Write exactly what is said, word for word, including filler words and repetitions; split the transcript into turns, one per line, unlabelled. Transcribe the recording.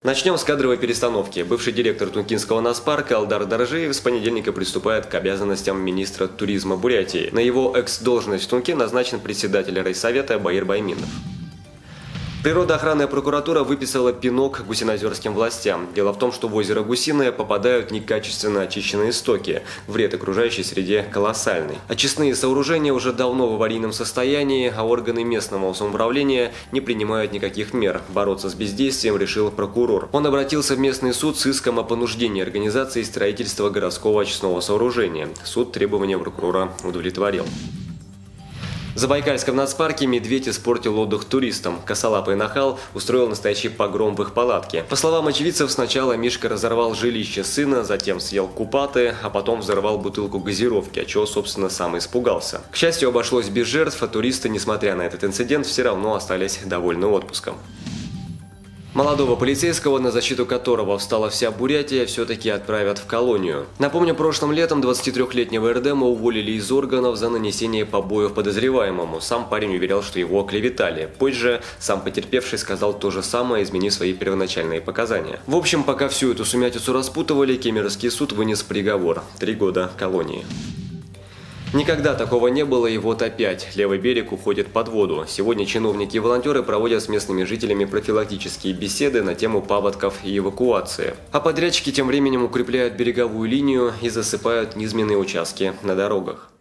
Начнем с кадровой перестановки. Бывший директор Тункинского нацпарка Алдар Доржиев с понедельника приступает к обязанностям министра туризма Бурятии. На его экс-должность в Тунке назначен председатель райсовета Баир Байминов. Природоохранная прокуратура выписала пинок гусиноозерским властям. Дело в том, что в озеро Гусиное попадают некачественно очищенные стоки. Вред окружающей среде колоссальный. Очистные сооружения уже давно в аварийном состоянии, а органы местного самоуправления не принимают никаких мер. Бороться с бездействием решил прокурор. Он обратился в местный суд с иском о понуждении организации строительства городского очистного сооружения. Суд требования прокурора удовлетворил. В Забайкальском нацпарке медведь испортил отдых туристам. Косолапый нахал устроил настоящий погром в их палатке. По словам очевидцев, сначала Мишка разорвал жилище сына, затем съел купаты, а потом взорвал бутылку газировки, от чего, собственно, сам испугался. К счастью, обошлось без жертв, а туристы, несмотря на этот инцидент, все равно остались довольны отпуском. Молодого полицейского, на защиту которого встала вся Бурятия, все-таки отправят в колонию. Напомню, прошлым летом двадцатитрёхлетнего Эрдема уволили из органов за нанесение побоев подозреваемому. Сам парень уверял, что его оклеветали. Позже сам потерпевший сказал то же самое, изменив свои первоначальные показания. В общем, пока всю эту сумятицу распутывали, Кемеровский суд вынес приговор – три года колонии. Никогда такого не было, и вот опять. Левый берег уходит под воду. Сегодня чиновники и волонтеры проводят с местными жителями профилактические беседы на тему паводков и эвакуации. А подрядчики тем временем укрепляют береговую линию и засыпают низменные участки на дорогах.